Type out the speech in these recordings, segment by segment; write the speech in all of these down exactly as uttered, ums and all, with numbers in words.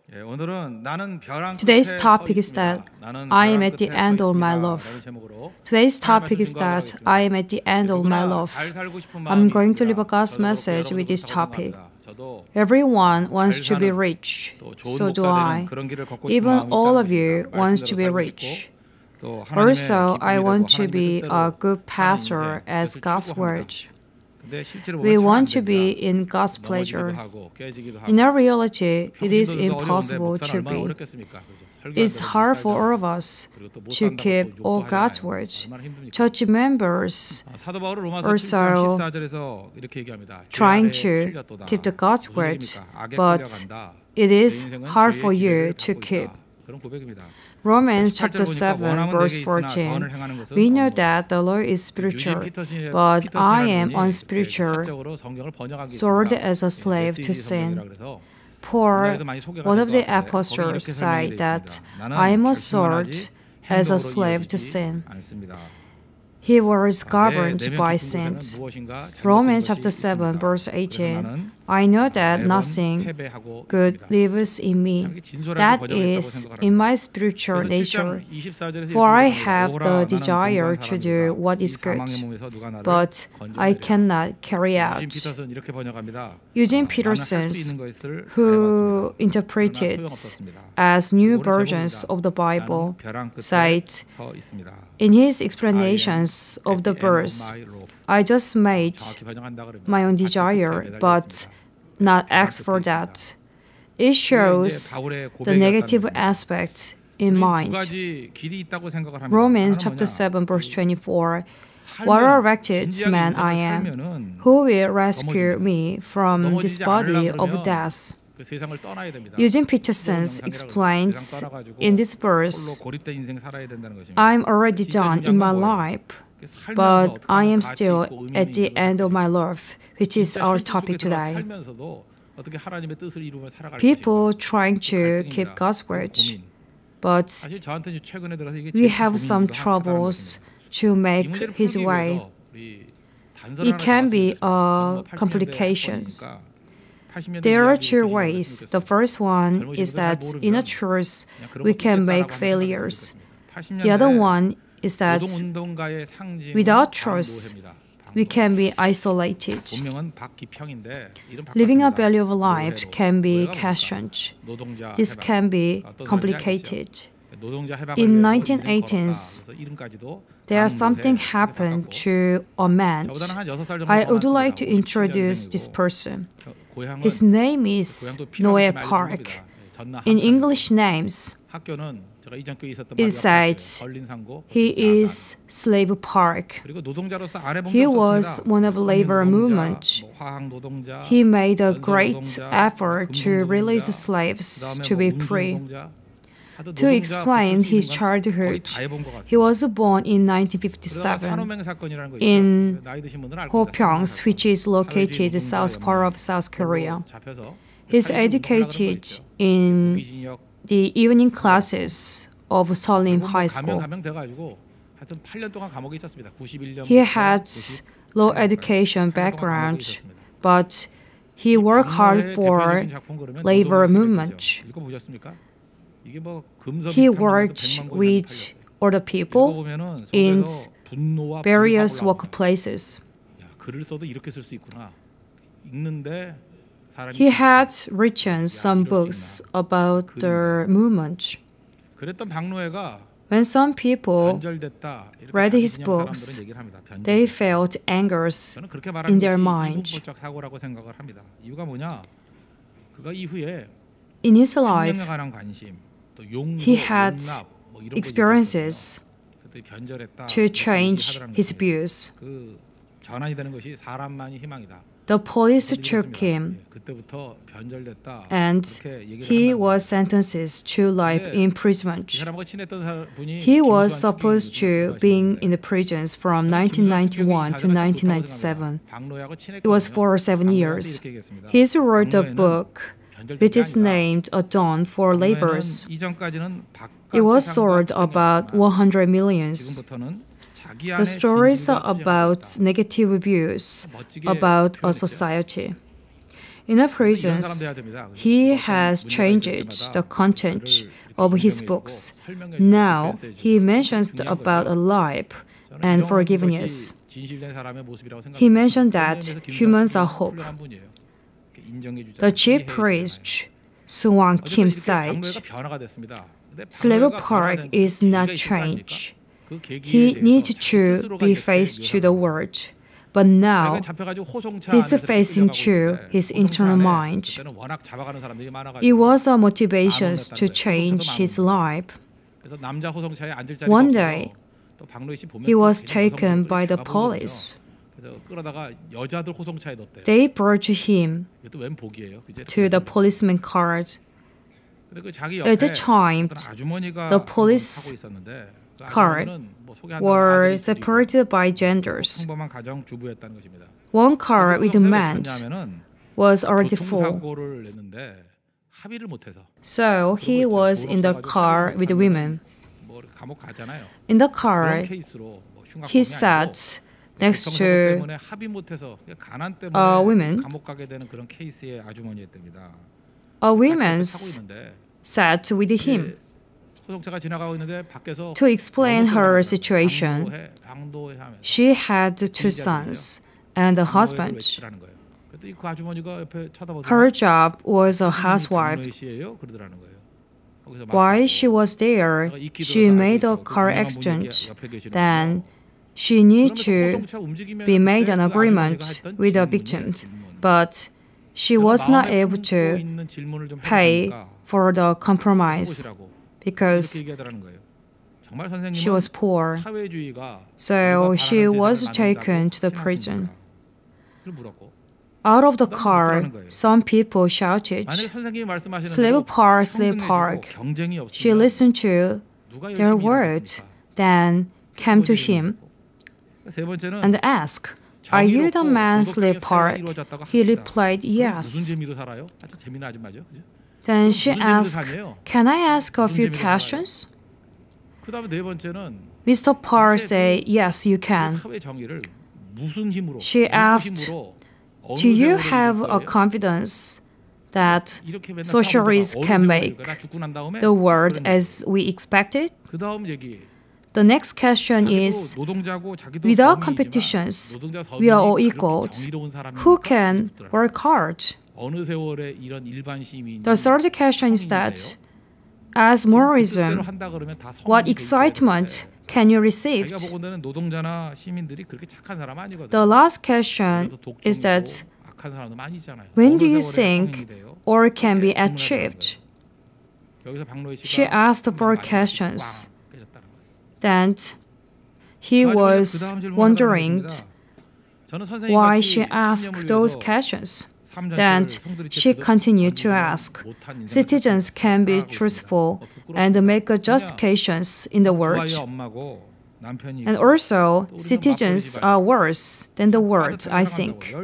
Today's topic is that I am at the end of my love. Today's topic is that I am at the end of my love. I'm going to leave a God's message with this topic. Everyone wants to be rich, so do I. Even all of you wants to be rich. Also, I want to be a good pastor as God's word. We want to be in God's pleasure. In our reality, it is impossible to be. It's hard for all of us to keep all God's words. Church members also trying to keep the God's words, but it is hard for you to keep. Romans chapter seven, verse fourteen. We know that the law is spiritual, but I am unspiritual, sold as a slave to sin. Paul, one of the apostles, said that I am a sold as a slave to sin. He was governed by sin. Romans chapter seven, verse eighteen. I know that nothing good lives in me, that is, in my spiritual nature. For I have the desire to do what is good, but I cannot carry out. Eugene Peterson, who interpreted as new versions of the Bible, said, in his explanations of the verse, I just made my own desire, but not ask for that. It shows the negative aspect in mind. Romans chapter seven, verse twenty-four. What a wretched man I am! Who will rescue me from this body of death? Eugene Peterson explains in this verse, I'm already done in my life, but I am still at the end of my life, which is our topic today. People trying to keep God's word, but we have some troubles to make His way. It can be a complication. There are two ways. The first one is that in a truth we can make failures. The other one is that without truth we can be isolated. Living a value of life can be questioned. This can be complicated. In nineteen eighties, there something happened to a man. I would like to introduce this person. His name is Noah Park. In English names, it says he is Slave Park. He was one of the labor movement. He made a great effort to release slaves to be free. To explain his childhood, he was born in nineteen fifty-seven in Hopyeong, which is located south part of South Korea. He's educated in the evening classes of Seolim High School. He had low education background, but he worked hard for labor movement. He worked with other people in various workplaces. He had written some books about the movement. When some people read his books, they felt angers in their mind. In his life, he had experiences to change his views. The police took him, and he was sentenced to life imprisonment. He was supposed to be in the prisons from nineteen ninety-one to nineteen ninety-seven. It was for seven years. He wrote a book which is named A Dawn for Laborers. It was sold about one hundred millions. The stories are about negative views about a society. In the prisons, he has changed the content of his books. Now, he mentions about a life and forgiveness. He mentioned that humans are hope. The chief priest, Sung Kim, said, Slave Park is not changed. He needs to be faced to the world. But now, he's facing to his internal mind. It was a motivation to change his life. One day, he was taken by the police. They brought him to the policeman car. At the time, the police car were separated by genders. One car with men was already full. So he was in the car with women. In the car, he sat next to a woman. A woman sat with him. To explain her situation, she had two sons and a husband. Her job was a housewife. While she was there, she made a car accident. Then she needed to be made an agreement with the victim, but she was not able to pay for the compromise because she was poor. So she was taken to the prison. Out of the car, some people shouted, Slave Park, Slave Park. She listened to their words, then came to him and asked, Are you the man, Slave Park? He replied, yes. Then she asked, Can I ask a few questions? Mister Park said, Yes, you can. She asked, Do you have a confidence that socialists can make the world as we expected? The next question is, without competitions, we are all equals. Who can work hard? The third question is that, as moralism, what excitement can you receive? The last question is that, when do you think all can be achieved? She asked four questions. Then he was wondering why she asked those questions. Then she continued to ask, citizens can be truthful and make justifications in the world. And also, citizens are worse than the world, I think.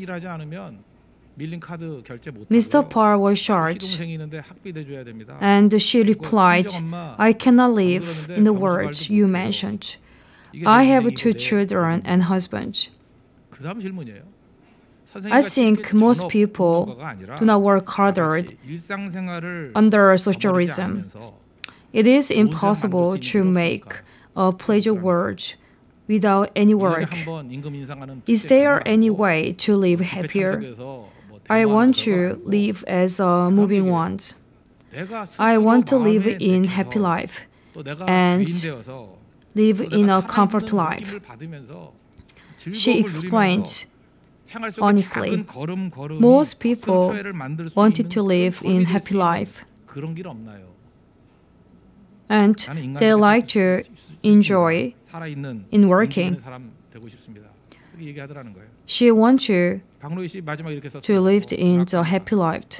Mister Park was shocked, and she replied, I cannot live in the world you mentioned. I have two children and husband. I think most people do not work harder under socialism. It is impossible to make a pleasure world without any work. Is there any way to live happier? I want to live as a moving one. I want to live in happy life and live in a comfort life. She explained honestly, most people wanted to live in happy life. And they like to enjoy in working. She wants to, to live in a happy life.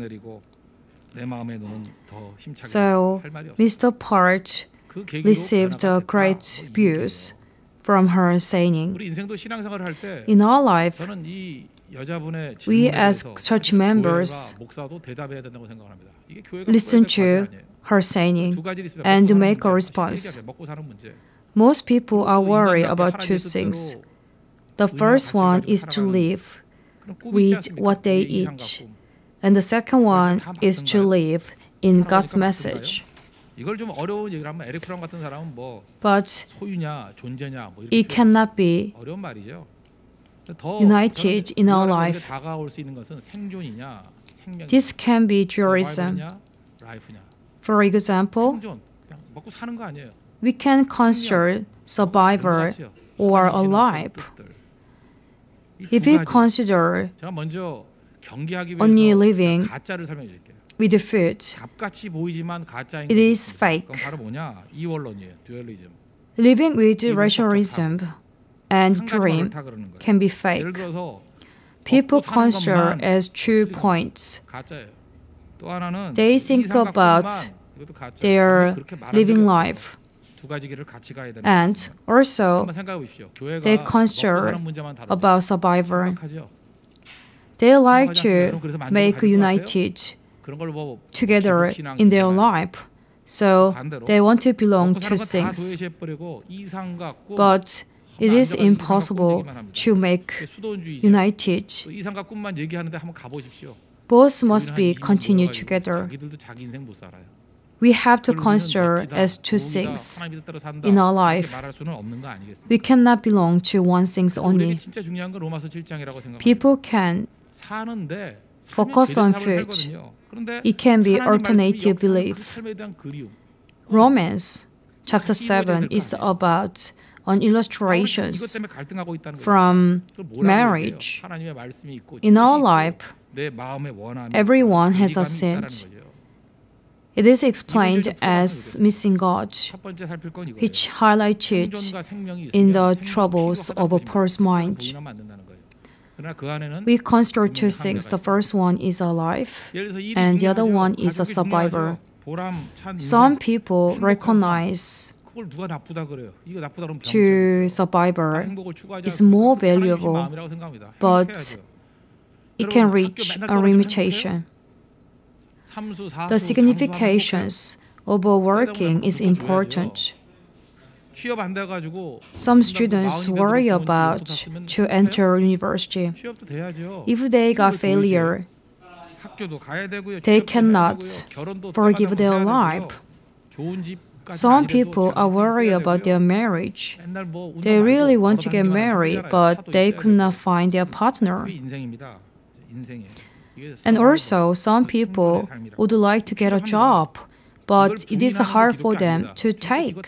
So Mister Park received great views from her saying, in our life, we as church members listen to her saying and make a response. Most people are worried about two things. The first one is to live. with what they eat. And the second one is to live in God's message. But it cannot be united in our life. This can be dualism. For example, we can consider survivor or alive. If we consider only living with the food, it is fake. Living with rationalism and dream can be fake. People consider as two points. They think about their living life, and also they consider about survivor. They like to make united together in their life, so they want to belong to things. But it is impossible to make united. Both must be continued together. We have to consider as two things in our life. We cannot belong to one thing only. People can focus on food. It can be alternative belief. Romans chapter seven is about on illustrations from marriage. In our life, everyone has a sin. It is explained as missing God, which highlighted in the troubles of a person's mind. We consider two things. The first one is a life, and the other one is a survivor. Some people recognize to survivor is more valuable, but it can reach a limitation. The significance of working is important. Some students worry about to enter university. If they got failure, they cannot forgive their life. Some people are worried about their marriage. They really want to get married, but they could not find their partner. And also, some people would like to get a job, but it is hard for them to take.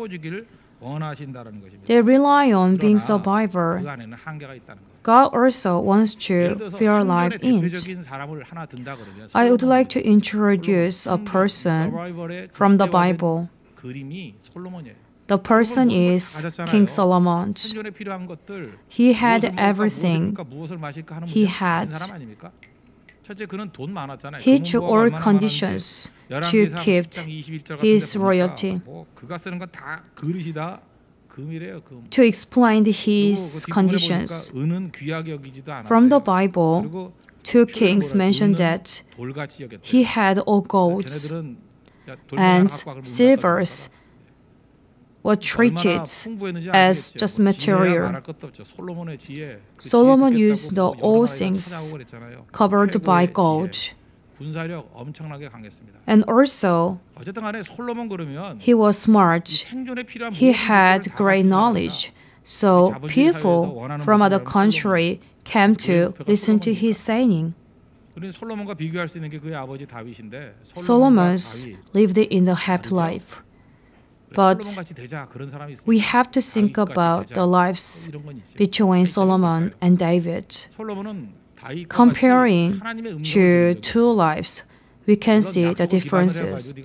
They rely on being survivor. God also wants to fill life in. I would like to introduce a person from the Bible. The person is King Solomon. He had everything he had. He took all conditions to keep his royalty. To explain his conditions, from the Bible, two kings mentioned that he had all golds and silvers were treated as just material. Solomon used the all things covered by gold. And also, he was smart. He had great knowledge. So people from other country came to listen to his saying. Solomon lived in a happy life. But we have to think about the lives between Solomon and David. Comparing to two lives, we can see the differences.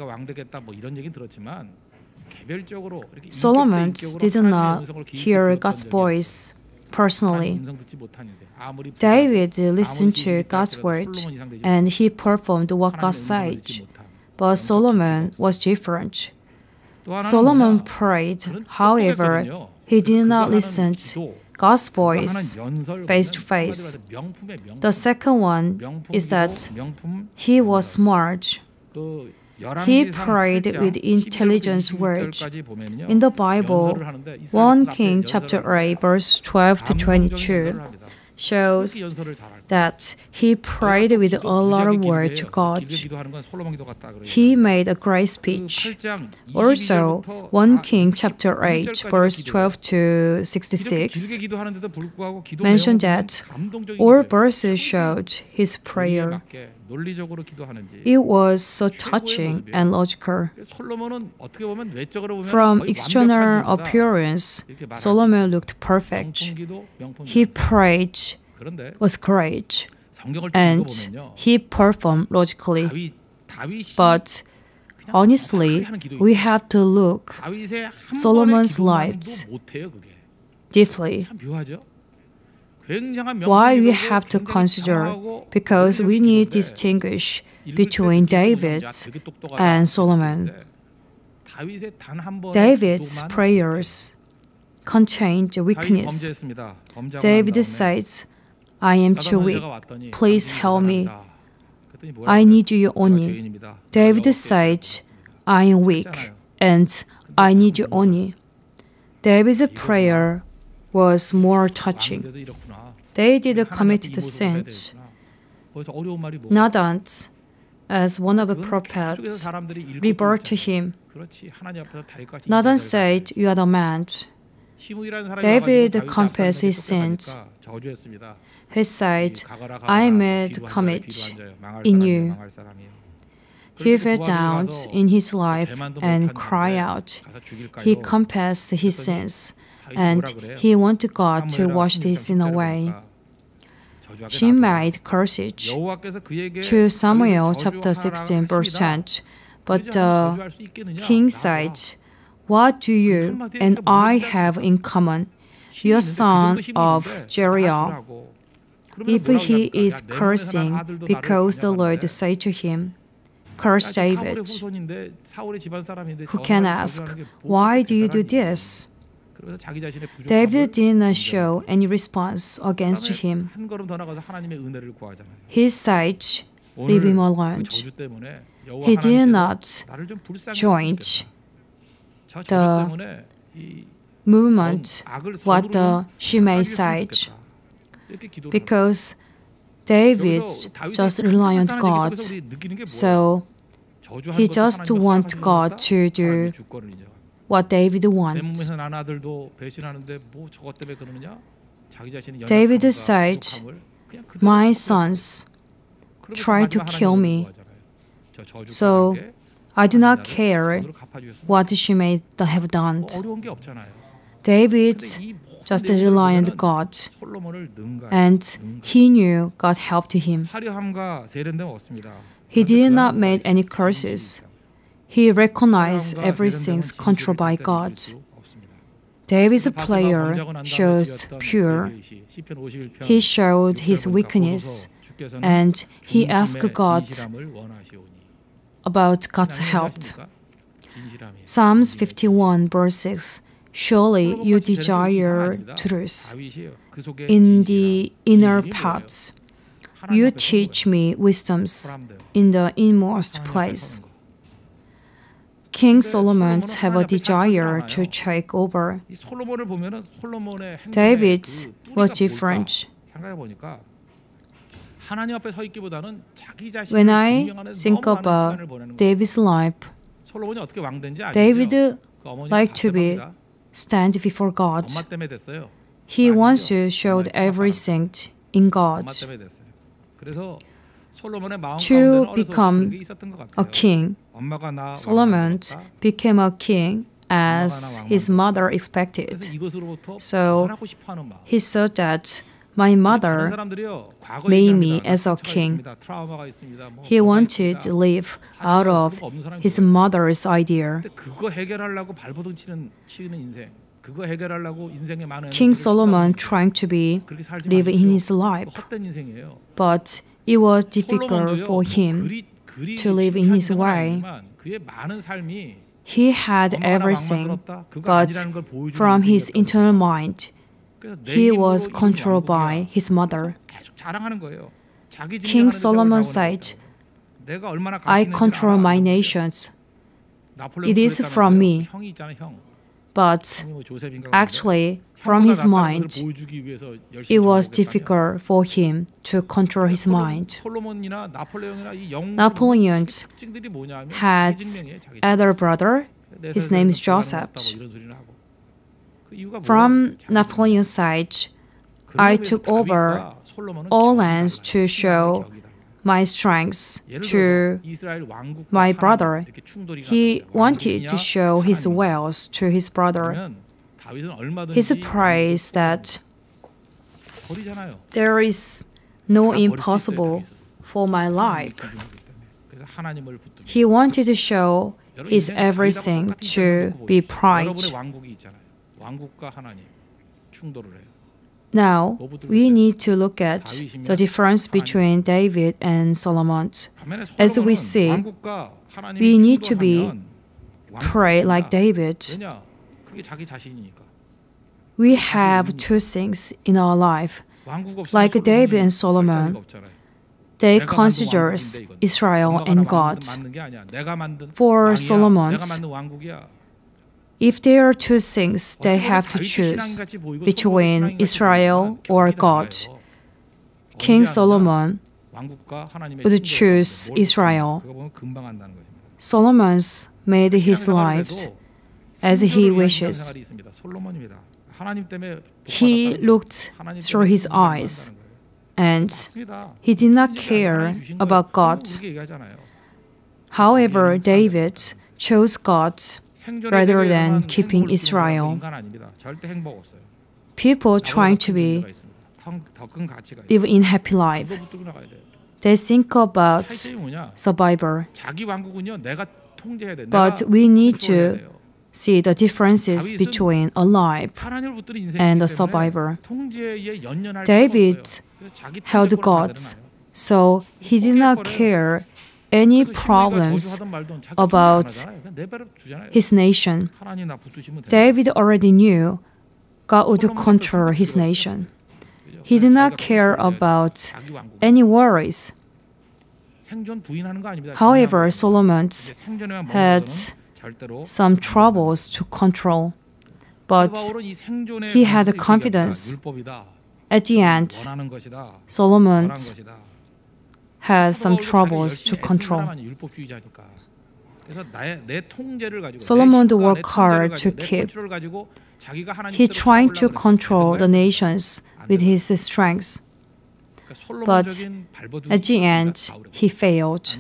Solomon did not hear God's voice personally. David listened to God's word and he performed what God said. But Solomon was different. Solomon prayed, however, he did not listen to God's voice face to face. The second one is that he was smart. He prayed with intelligence words. In the Bible, First Kings chapter eight, verse twelve to twenty-two, shows that he prayed with a lot of words to God. He made a great speech. Also, First Kings chapter eight, verse twelve to sixty-six mentioned that all verses showed his prayer. It was so touching and logical. From external appearance, Solomon looked perfect. He prayed was great, and he performed logically. But honestly, we have to look Solomon's life deeply. Why we have to consider? Because we need to distinguish between David and Solomon. David's prayers contained weakness. David says, I am too weak. Please help me. I need you only. David said, I am weak and I need you only. David's prayer was more touching. David committed sins. Nathan, as one of the prophets, rebelled to him. Nathan said, you are the man. David confessed his sins. He said, I made commit in you. He fell down in his life and cried out. He confessed his sins, and he wanted God to wash his sin away. He made curses. To Samuel chapter sixteen, verse ten. But the king said, what do you and I have in common? You are son of Jeriah. If he is cursing because the Lord said to him, curse David, who can ask, why do you do this? David did not show any response against him. He said, leave him alone. He did not join the movement what the Shimei said, because David just relied on God, so he just wants God to do what David wants. David said, my sons try to kill me, so I do not care what Shimei have done. David just relied on God, and he knew God helped him. He did not make any curses. He recognized everything's controlled by God. David's prayer shows pure. He showed his weakness, and he asked God about God's help. Psalms fifty-one, verse six. Surely you desire truth in the inner parts. You teach me wisdoms in the inmost place. King Solomon have a desire to take over. David was different. When I think about David's life, David liked to be stand before God. He wants to show everything in God. To become a king, Solomon became a king as his mother expected. So he thought that my mother made me as a king. He wanted to live out of his mother's idea. King Solomon trying to be live in his life, but it was difficult for him to live in his way. He had everything, but from his internal mind, he was controlled by his mother. King Solomon said, I control my nations. It is from me. But actually, from his mind, it was difficult for him to control his mind. Napoleon had elder brother. His name is Joseph. From Napoleon's side, I took over all lands to show my strengths to my brother. He wanted to show his wealth to his brother. He prays that there is no impossible for my life. He wanted to show his everything to be pride. Now, we need to look at the difference between David and Solomon. As we see, we need to be pray like David. We have two things in our life. Like David and Solomon, they consider Israel and God. For Solomon, if there are two things they have to choose between Israel or God, King Solomon would choose Israel. Solomon's made his life as he wishes. He looked through his eyes, and he did not care about God. However, David chose God rather than keeping Israel. People trying to be live in happy life. They think about survivor. But we need to see the differences between a life and a survivor. David held God, so he did not care any problems about his nation. David already knew God would control his nation. He did not care about any worries. However, Solomon had some troubles to control, but he had confidence. At the end, Solomon has some troubles to control. Solomon worked hard to keep. He tried to control the nations with his strength, but at the end, he failed.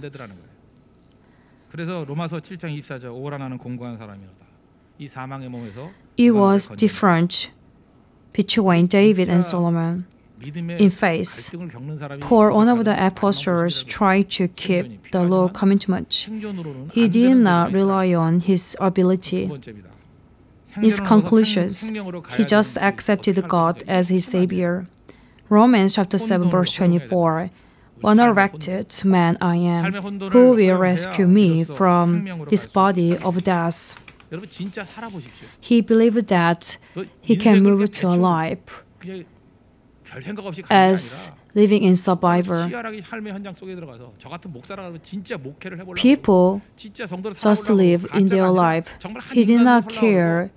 It was different between David and Solomon. In faith, Paul, one of the apostles, tried to keep the law commitment. He did not rely on his ability. In his conclusions, he just accepted God as his Savior. Romans chapter seven, verse twenty-four. One erected man I am, who will rescue me from this body of death. He believed that he can move to a life as living in survivor. People just live in their life. He did not care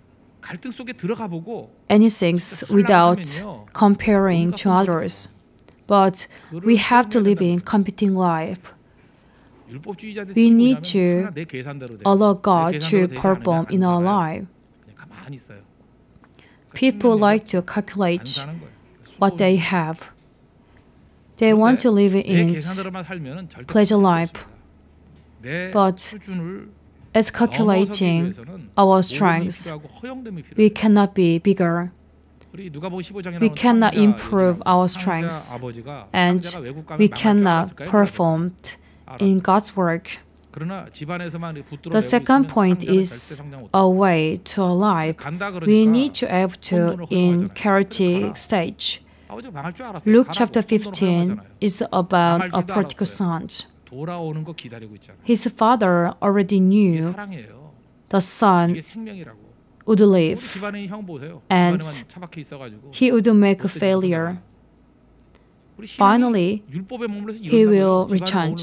anything without comparing to others. But we have to live in competing life. We need to allow God to perform in our life. People like to calculate what they have. They want to live in pleasure life. But as calculating our strengths, we cannot be bigger. We cannot improve our strengths, and we cannot perform in God's work. The second point is a way to a life. We need to able to in chaotic stage. Luke chapter fifteen is about a prodigal son. His father already knew the son would live, and he would make a failure. Finally, he will return.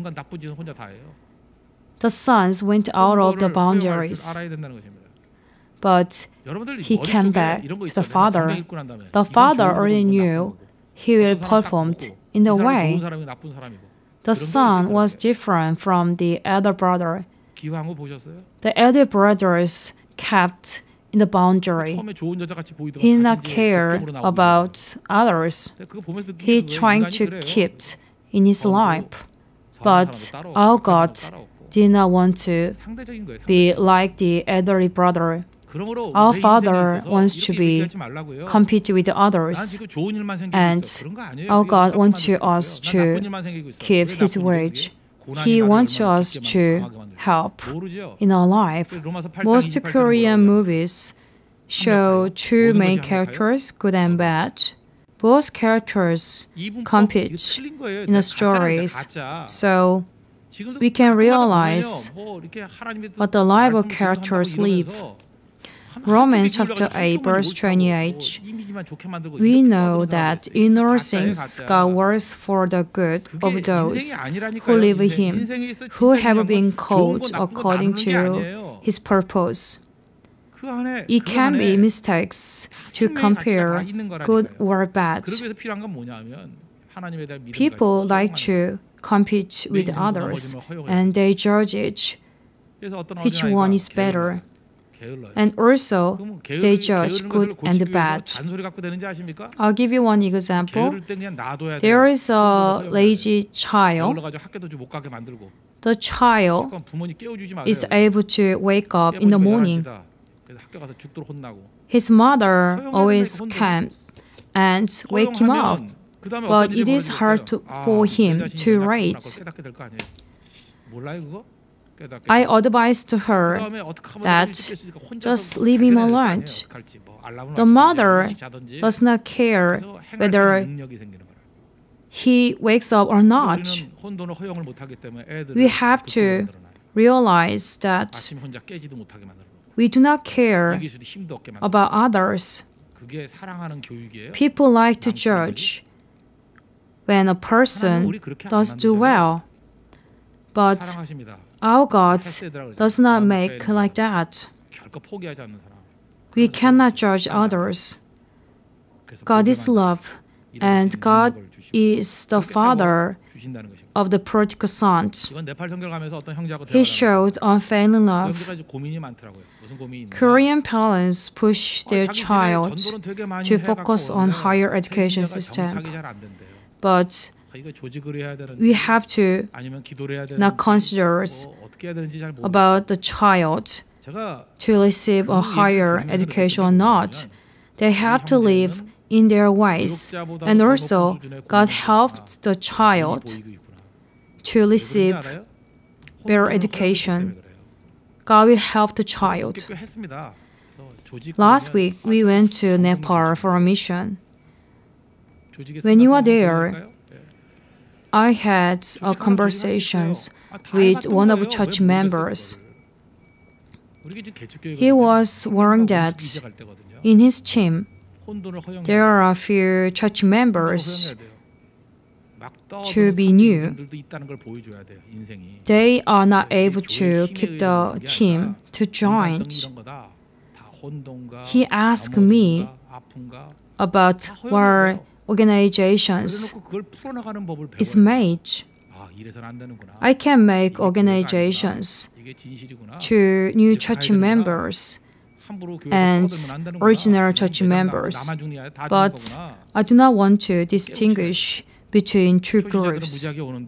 The sons went out of the boundaries. but he came back to the Father. The Father already knew he will perform in the way. The son was different from the elder brother. The elder brothers kept in the boundary. He did not care about others. He tried to keep in his life. But our God did not want to be like the elderly brother. Our Father wants to be compete with others, and our God wants us to keep His wage. He wants us to help in our life. Most Korean movies show two main characters, good and bad. Both characters compete in the stories, so we can realize what the life of characters live. Romans chapter eight, verse twenty-eight, we know that in all things God works for the good of those who live in Him, who have been called according to His purpose. It can be mistakes to compare good or bad. People like to compete with others, and they judge each, which one is better. And also, they judge good and bad. I'll give you one example. There is a lazy child. The child is able to wake up in the morning. His mother always comes and wakes him up, but it is hard to, for him to raise. I advised to her that just leave him alone. The mother does not care whether he wakes up or not. We have to realize that we do not care about others. People like to judge when a person does do well, but our God does not make like that. We cannot judge others. God is love, and God is the Father of the prodigal son. He showed unfailing love. Korean parents push their child to focus on higher education system, but we have to not consider about the child to receive a higher education or not. They have to live in their ways. And also, God helped the child to receive better education. God will help the child. Last week, we went to Nepal for a mission. When you are there, I had uh, conversations with one of the church members. He was warned that in his team, there are a few church members to be new. They are not able to keep the team to join. He asked me about what organizations is made. I can make organizations to new church members and original church members, but I do not want to distinguish between two groups.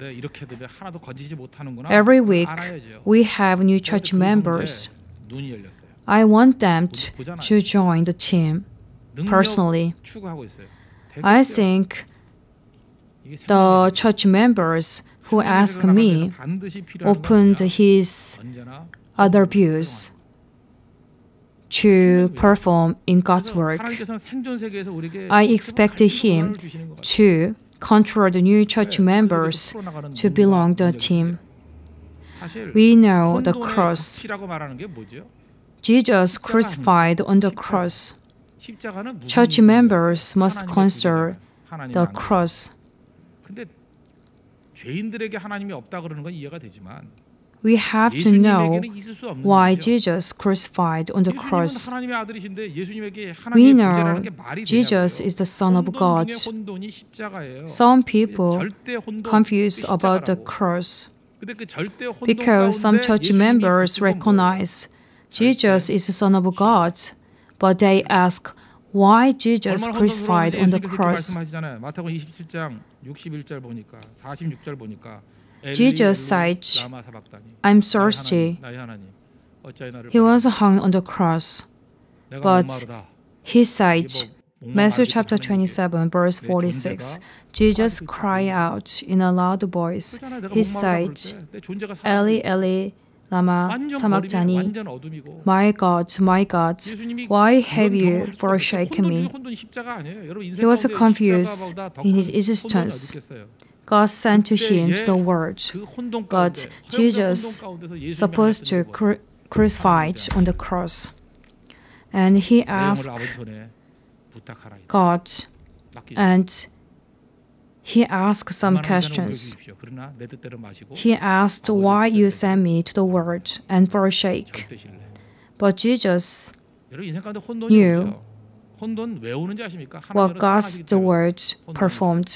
Every week, we have new church members. I want them to, to join the team personally. I think the church members who asked me opened his other views to perform in God's work. I expected him to control the new church members to belong to the team. We know the cross. Jesus crucified on the cross. Church members must consider the cross. We have to know why Jesus crucified on the cross. We know Jesus is the Son of God. Some people confuse about the cross because some church members recognize Jesus is the Son of God, but they ask why Jesus crucified on the cross. Jesus said, I'm thirsty. He was hung on the cross. But he said, Matthew chapter twenty-seven, verse forty-six, Jesus cried out in a loud voice. He said, Eli, Eli, lama sabachthani, my God, my God, why have you forsaken me? He was confused in his existence. God sent to him to the world, but Jesus supposed to cru crucified on the cross. And he asked God, and he asked some questions. He asked why you sent me to the world and forsake. But Jesus knew what God's word performed.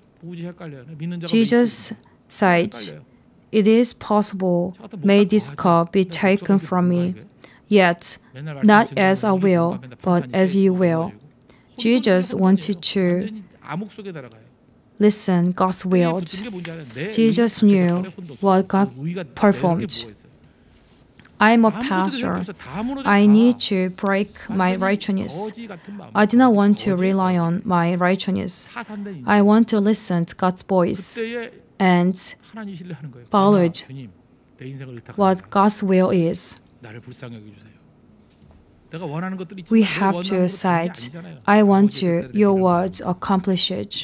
Jesus said, it is possible, may this cup be taken from me, yet not as I will, but as you will. Jesus wanted to listen God's will. Jesus knew what God performed. I am a pastor. I need to break my righteousness. I do not want to rely on my righteousness. I want to listen to God's voice and follow what God's will is. We have to say, I want to, your words accomplish it,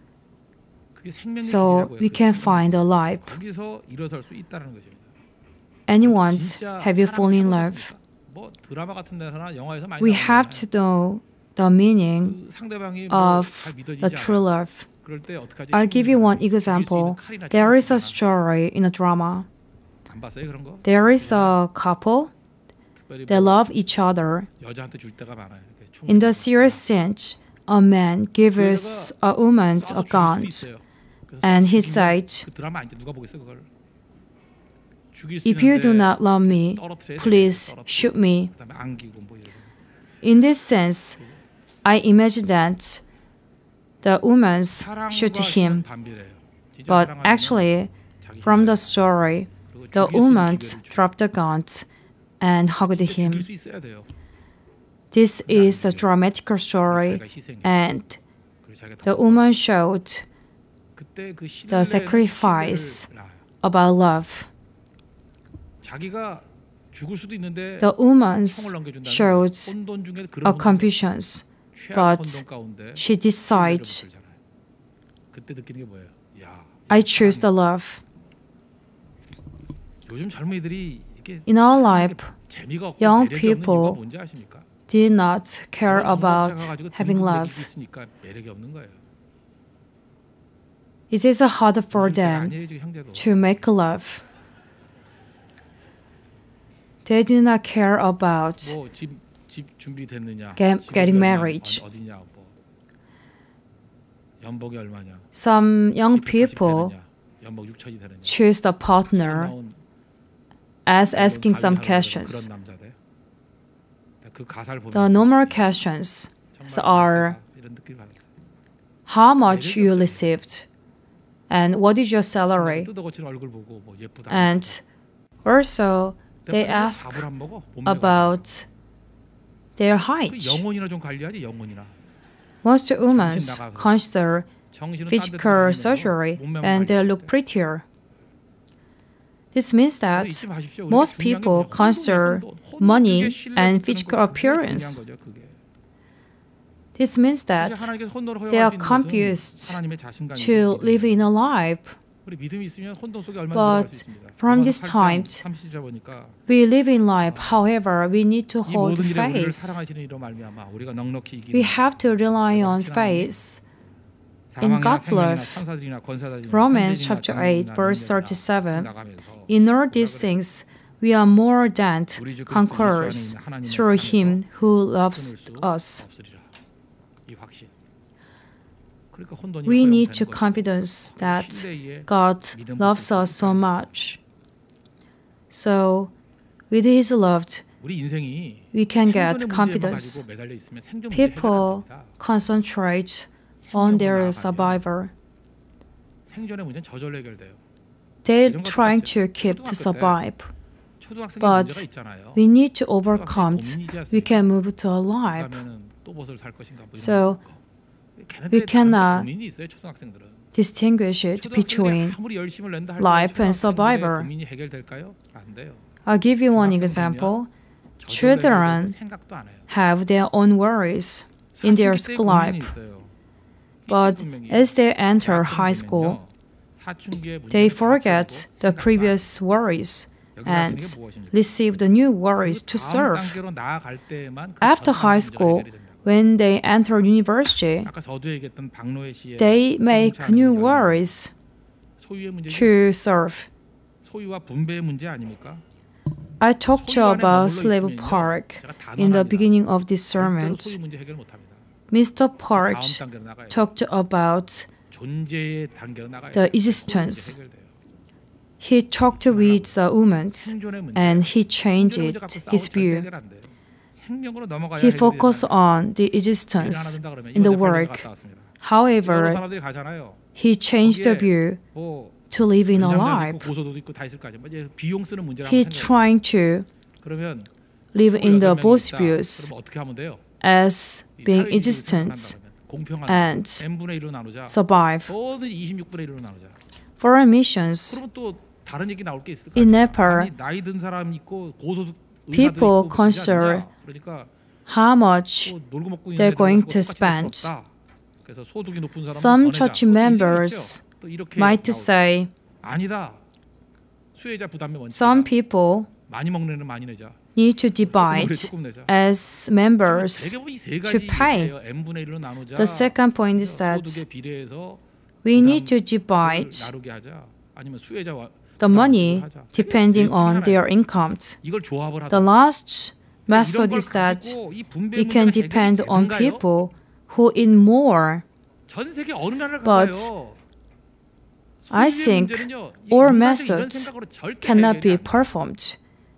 so we can find a life. Anyone, have you fallen in love? We have to know the meaning of the true love. I'll give you one example. There is a story in a drama. There is a couple. They love each other. In the serious scene, a man gives a woman a gun, and he said, if you do not love me, please shoot me. In this sense, I imagine that the woman shot him. But actually, from the story, the woman dropped the gun and hugged him. This is a dramatic story, and the woman showed the sacrifice about love. The woman showed a confusion, but she decided, I choose the love. In our life, young people did not care about having love. It is hard for them to make love. They do not care about get, getting married. Some young people choose the partner as asking some questions. The normal questions are how much you received and what is your salary, and also they ask about their height. Most women consider physical surgery and they look prettier. This means that most people consider money and physical appearance. This means that they are confused to live in a life. But from this time, we live in life, however, we need to hold faith. We have to rely on faith in God's love. Romans chapter eight, verse thirty-seven, In all these things, we are more than conquerors through Him who loves us. We need to confidence that God loves us so much. So, with His love, we can get confidence. People concentrate on their survival. They're trying to keep to survive. But we need to overcome. We can move to a life. So we cannot distinguish it between life and survival. I'll give you one example. Children have their own worries in their school life. But as they enter high school, they forget the previous worries and receive the new worries to serve. After high school, when they enter university, they make new worries to serve. I talked to you about Slave Park in the beginning of this sermon. Mister Park talked about the existence. He talked with the woman and he changed his view. He focused on the existence in the work. However, he changed the view to live in a life. He trying to live in the both views as being existent and survive. For our missions, in Nepal, people consider how much they're going to spend. Some church members might say, some people need to divide as members to pay. The second point is that we need to divide the money depending on their income. The last method is that it can depend on people who eat more. But I think all methods cannot be performed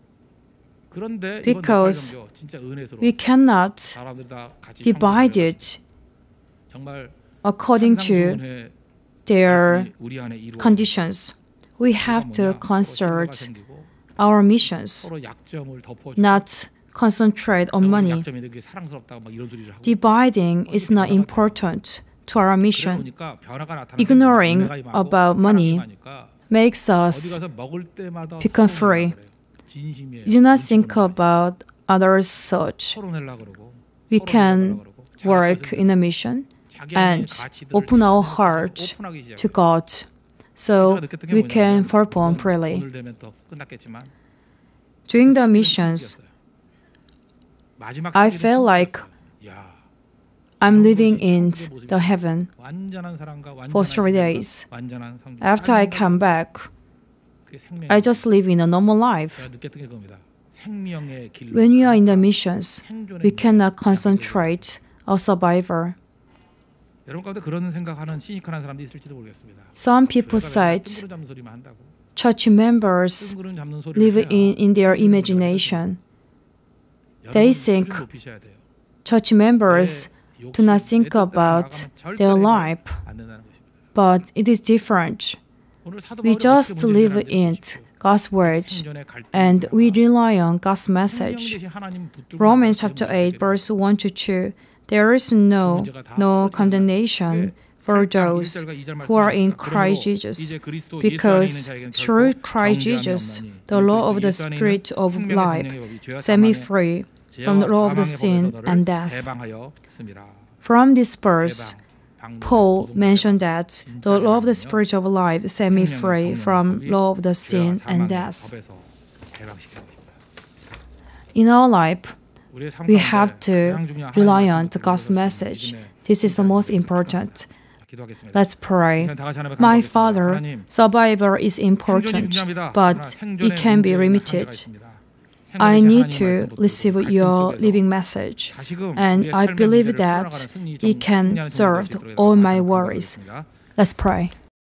because we cannot divide it according to their conditions. We have to consult our missions, not concentrate on money. Dividing is not important to our mission. Ignoring about money makes us become free. Do not think about others' search. We can work in a mission and open our heart to God so we can perform freely. During the missions, I felt like I'm living in the heaven for three days. After I come back, I just live in a normal life. When we are in the missions, we cannot concentrate on survival. Some people said church members live in, in their imagination. They think church members do not think about their life, but it is different. We just live in God's word and we rely on God's message. Romans chapter eight, verse one to two. There is no, no condemnation for those who are in Christ Jesus, because through Christ Jesus, the law of the Spirit of life set me free from the law of the sin and death. From this verse, Paul mentioned that the law of the Spirit of life set me free from law of the sin and death. In our life, we have to rely on God's message. This is the most important. Let's pray. My Father, survival is important, but it can be limited. I need to receive your living message, and I believe that it can solve all my worries. Let's pray.